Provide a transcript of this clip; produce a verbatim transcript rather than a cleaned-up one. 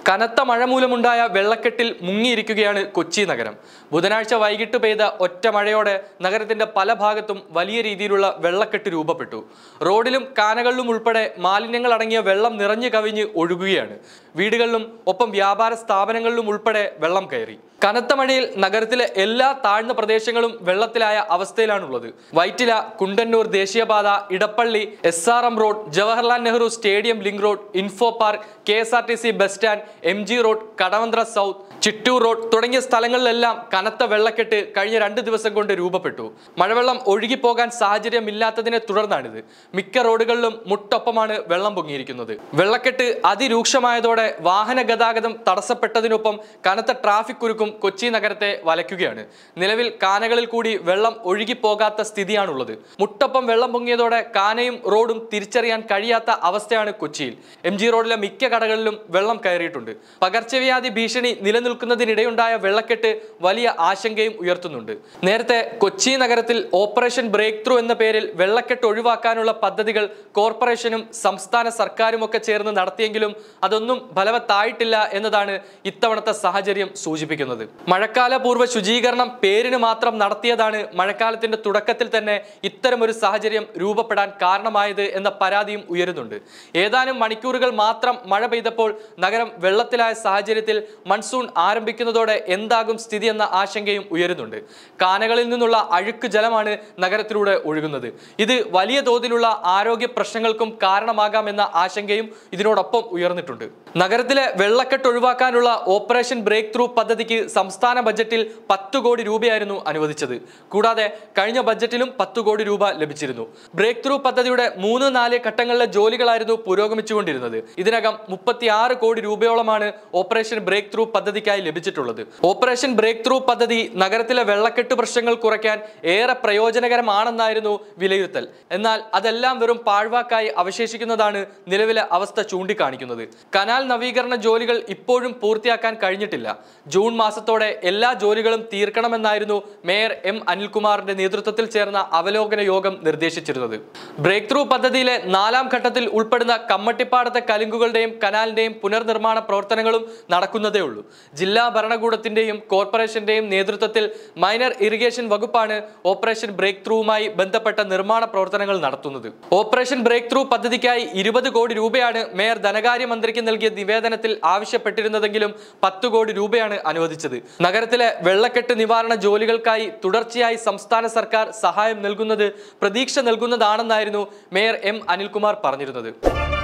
കനത്ത മഴ മൂലമുണ്ടായ വെള്ളക്കെട്ടിൽ മുങ്ങിയിരിക്കുകയാണ് കൊച്ചി നഗരം. ബുധനാഴ്ച വൈകിട്ട് പെയ്ത ഒറ്റ മഴയോടെ നഗരത്തിന്റെ പല ഭാഗത്തും വലിയ രീതിയിലുള്ള വെള്ളക്കെട്ട് രൂപപ്പെട്ടു. റോഡിലും കാനകളിലും ഉൾപ്പെടെ മാലിന്യങ്ങൾ അടങ്ങിയ വെള്ളം നിറഞ്ഞു കവിഞ്ഞ് ഒഴുകുകയാണ്. വീടുകളിലും ഒപ്പം വ്യാപാര സ്ഥാപനങ്ങളിലും ഉൾപ്പെടെ വെള്ളം കയറി. കനത്ത മഴയിൽ നഗരത്തിലെ എല്ലാ താഴ്ന്ന പ്രദേശങ്ങളും വെള്ളത്തിലായ അവസ്ഥയിലാണുള്ളത്. വൈറ്റില, കുണ്ടന്നൂർ ദേശീയപാത, Edappally, S R M road, Jawaharlal Nehru stadium link road, info park, K S R T C bus stand, M G road, Kadavanthra south, Chittoor road തുടങ്ങിയ സ്ഥലങ്ങളിലെല്ലാം കനത്ത വെള്ളക്കെട്ട് കഴിഞ്ഞ രണ്ട് ദിവസം കൊണ്ട് രൂപപ്പെട്ടു. മഴവെള്ളം ഒഴുകിപ്പോകാൻ സാഹചര്യമില്ലാത്തതിനെ തുടർന്നാണിത്. മിക്ക റോഡുകളിലും മുട്ടൊപ്പമാണ് വെള്ളം പൊങ്ങിയിരിക്കുന്നത്. വെള്ളക്കെട്ട് അതിരൂക്ഷമായതോടെ വാഹന ഗതാഗതം തടസ്സപ്പെട്ടതിനൊപ്പം കനത്ത ട്രാഫിക് കുരുക്കും കൊച്ചി നഗരത്തെ വലയ്ക്കുകയാണ്. നിലവിൽ കാനകളിൽ കൂടി വെള്ളം ഒഴുകിപ്പോകാത്ത സ്ഥിതിയാണുള്ളത്. മുട്ടൊപ്പം വെള്ളം പൊങ്ങിയതോടെ കാനയും റോഡും തിരിച്ചറിയാൻ കഴിയാത്ത അവസ്ഥയാണ് കൊച്ചിയിൽ. എം ജി റോഡിലെ മിക്ക കടകളിലും വെള്ളം കയറിയിട്ടുണ്ട്. പകർച്ചവ്യാധി ഭീഷണി നിലനിൽക്കുന്നതിനിടെയുണ്ടായ വെള്ളക്കെട്ട് വലിയ ആശങ്കയും ഉയർത്തുന്നുണ്ട്. നേരത്തെ കൊച്ചി നഗരത്തിൽ ഓപ്പറേഷൻ ബ്രേക്ക് ത്രൂ എന്ന പേരിൽ വെള്ളക്കെട്ട് ഒഴിവാക്കാനുള്ള പദ്ധതികൾ കോർപ്പറേഷനും സംസ്ഥാന സർക്കാരും ഒക്കെ ചേർന്ന് നടത്തിയെങ്കിലും അതൊന്നും ഫലവത്തായിട്ടില്ല എന്നതാണ് ഇത്തവണത്തെ സാഹചര്യം സൂചിപ്പിക്കുന്നത്. മഴക്കാല പൂർവ്വ ശുചീകരണം പേരിന് മാത്രം നടത്തിയതാണ് മഴക്കാലത്തിന്റെ തുടക്കത്തിൽ തന്നെ ഇത്തരമൊരു സാഹചര്യം രൂപപ്പെടാൻ കാരണമായത് എന്ന പരാതിയും ഉയരുന്നുണ്ട്. ഏതാനും മണിക്കൂറുകൾ മാത്രം മഴ പെയ്തപ്പോൾ നഗരം വെള്ളത്തിലായ സാഹചര്യത്തിൽ മൺസൂൺ ആരംഭിക്കുന്നതോടെ എന്താകും സ്ഥിതി എന്ന ആശങ്കയും ഉയരുന്നുണ്ട്. കാനകളിൽ നിന്നുള്ള അഴുക്ക് ജലമാണ് നഗരത്തിലൂടെ ഒഴുകുന്നത്. ഇത് വലിയ തോതിലുള്ള ആരോഗ്യ പ്രശ്നങ്ങൾക്കും കാരണമാകാമെന്ന ആശങ്കയും ഇതിനോടൊപ്പം ഉയർന്നിട്ടുണ്ട്. നഗരത്തിലെ വെള്ളക്കെട്ട് ഒഴിവാക്കാനുള്ള ഓപ്പറേഷൻ ബ്രേക്ക് ത്രൂ പദ്ധതിക്ക് സംസ്ഥാന ബജറ്റിൽ പത്ത് കോടി രൂപയായിരുന്നു അനുവദിച്ചത്. കൂടാതെ കഴിഞ്ഞ ബജറ്റിലും പത്ത് കോടി രൂപ ലഭിച്ചിരുന്നു. ബ്രേക്ക് ത്രൂ പദ്ധതിയുടെ മൂന്ന് നാല് ഘട്ടങ്ങളിലെ ജോലികളായിരുന്നു പുരോഗമിച്ചുകൊണ്ടിരുന്നത്. ഇതിനകം മുപ്പത്തിയാറ് കോടി രൂപയോളമാണ് ഓപ്പറേഷൻ ബ്രേക്ക് ത്രൂ പദ്ധതിക്കായി ലഭിച്ചിട്ടുള്ളത്. ഓപ്പറേഷൻ ബ്രേക്ക് ത്രൂ പദ്ധതി നഗരത്തിലെ വെള്ളക്കെട്ട് പ്രശ്നങ്ങൾ കുറയ്ക്കാൻ ഏറെ പ്രയോജനകരമാണെന്നായിരുന്നു വിലയിരുത്തൽ. എന്നാൽ അതെല്ലാം വെറും പാഴ്വാക്കായി അവശേഷിക്കുന്നതാണ് നിലവിലെ അവസ്ഥ ചൂണ്ടിക്കാണിക്കുന്നത്. കനാൽ നവീകരണ ജോലികൾ ഇപ്പോഴും പൂർത്തിയാക്കാൻ കഴിഞ്ഞിട്ടില്ല. ജൂൺ മാസത്തോടെ എല്ലാ ജോലികളും തീർക്കണമെന്നായിരുന്നു മേയർ എം അനിൽകുമാറിന്റെ നേതൃത്വത്തിൽ ചേർന്ന അവലോകന യോഗം നിർദ്ദേശിച്ചിരുന്നത്. ബ്രേക്ക് ത്രൂ പദ്ധതിയിലെ നാലാം ഘട്ടത്തിൽ ഉൾപ്പെടുന്ന കമ്മട്ടിപ്പാടത്തെ കലുങ്കുകളുടെയും കനാലിന്റെയും പുനർനിർമ്മാണ പ്രവർത്തനങ്ങളും നടക്കുന്നതേ ഉള്ളൂ. ജില്ലാ ഭരണകൂടത്തിന്റെയും കോർപ്പറേഷന്റെയും നേതൃത്വത്തിൽ മൈനർ ഇറിഗേഷൻ വകുപ്പാണ് ഓപ്പറേഷൻ ബ്രേക്ക് ത്രൂവുമായി ബന്ധപ്പെട്ട നിർമ്മാണ പ്രവർത്തനങ്ങൾ നടത്തുന്നത്. ഓപ്പറേഷൻ ബ്രേക്ക് ത്രൂ പദ്ധതിക്കായി ഇരുപത് കോടി രൂപയാണ് മേയർ ധനകാര്യമന്ത്രിക്ക് നൽകിയ നിവേദനത്തിൽ ആവശ്യപ്പെട്ടിരുന്നതെങ്കിലും പത്ത് കോടി രൂപയാണ് അനുവദിച്ചത്. നഗരത്തിലെ വെള്ളക്കെട്ട് നിവാരണ ജോലികൾക്കായി തുടർച്ചയായി സംസ്ഥാന സർക്കാർ സഹായം നൽകുന്നത് പ്രതീക്ഷ നൽകുന്നതാണെന്നായിരുന്നു മേയർ എം അനിൽകുമാർ പറഞ്ഞിരുന്നത്.